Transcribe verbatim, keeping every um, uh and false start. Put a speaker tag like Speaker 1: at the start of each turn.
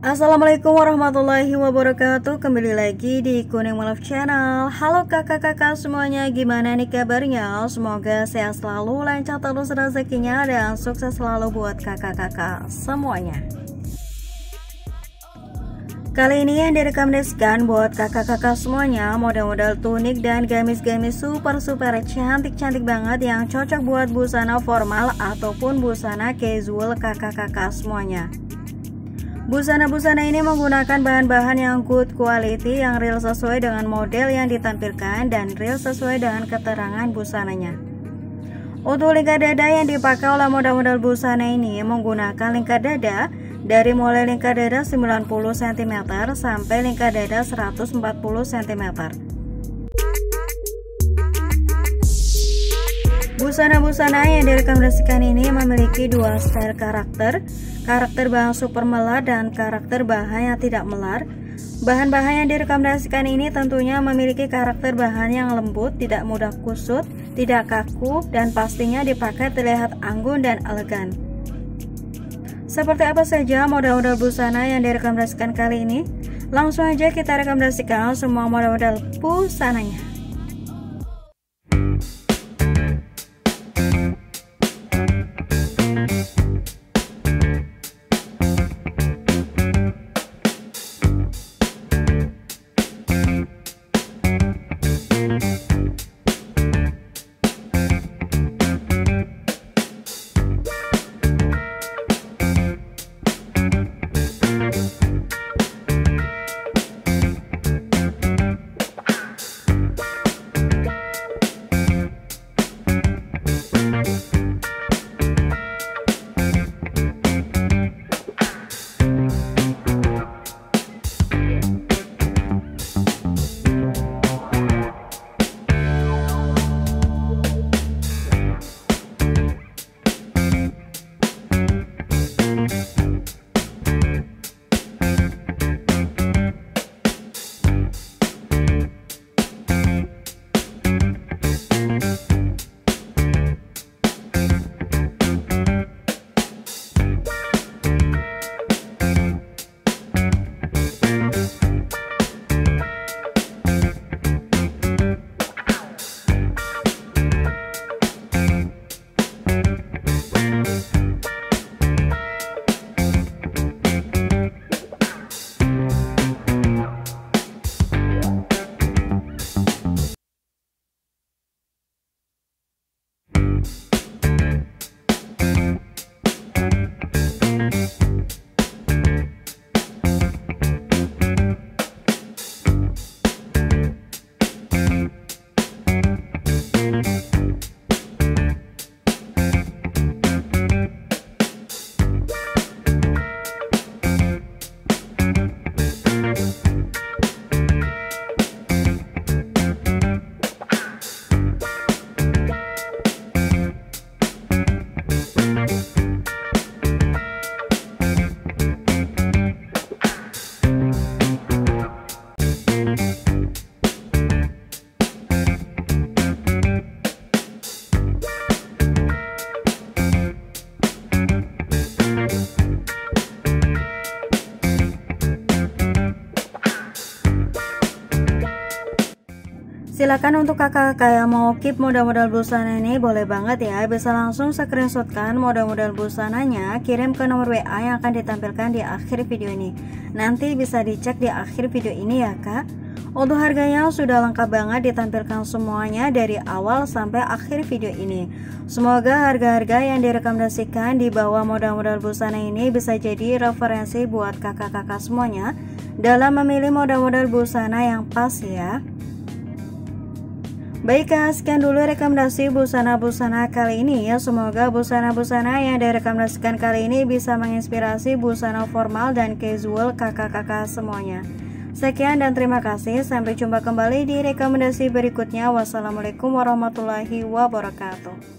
Speaker 1: Assalamualaikum warahmatullahi wabarakatuh. Kembali lagi di Kuning Malaf Channel. Halo kakak-kakak semuanya, gimana nih kabarnya? Semoga sehat selalu, lancar terus rezekinya, dan sukses selalu buat kakak-kakak semuanya. Kali ini yang direkomendasikan buat kakak-kakak semuanya model-model tunik dan gamis-gamis super-super cantik-cantik banget yang cocok buat busana formal ataupun busana casual kakak-kakak semuanya. Busana-busana ini menggunakan bahan-bahan yang good quality, yang real sesuai dengan model yang ditampilkan dan real sesuai dengan keterangan busananya. Untuk lingkar dada yang dipakai oleh model-model busana ini menggunakan lingkar dada dari mulai lingkar dada sembilan puluh sentimeter sampai lingkar dada seratus empat puluh sentimeter. Busana-busana yang direkomendasikan ini memiliki dua style karakter, karakter bahan super melar dan karakter bahan yang tidak melar. Bahan-bahan yang direkomendasikan ini tentunya memiliki karakter bahan yang lembut, tidak mudah kusut, tidak kaku, dan pastinya dipakai terlihat anggun dan elegan. Seperti apa saja model-model busana yang direkomendasikan kali ini? Langsung aja kita rekomendasikan semua model-model busananya. Silakan untuk kakak-kakak yang mau keep model-model busana ini, boleh banget ya, bisa langsung screenshotkan model-model busananya, kirim ke nomor W A yang akan ditampilkan di akhir video ini. Nanti bisa dicek di akhir video ini ya kak. Untuk harganya sudah lengkap banget ditampilkan semuanya dari awal sampai akhir video ini. Semoga harga-harga yang direkomendasikan di bawah model-model busana ini bisa jadi referensi buat kakak-kakak semuanya dalam memilih model-model busana yang pas ya. Baik kak, sekian dulu rekomendasi busana-busana kali ini ya. Semoga busana-busana yang direkomendasikan kali ini bisa menginspirasi busana formal dan casual kakak-kakak semuanya. Sekian dan terima kasih, sampai jumpa kembali di rekomendasi berikutnya. Wassalamualaikum warahmatullahi wabarakatuh.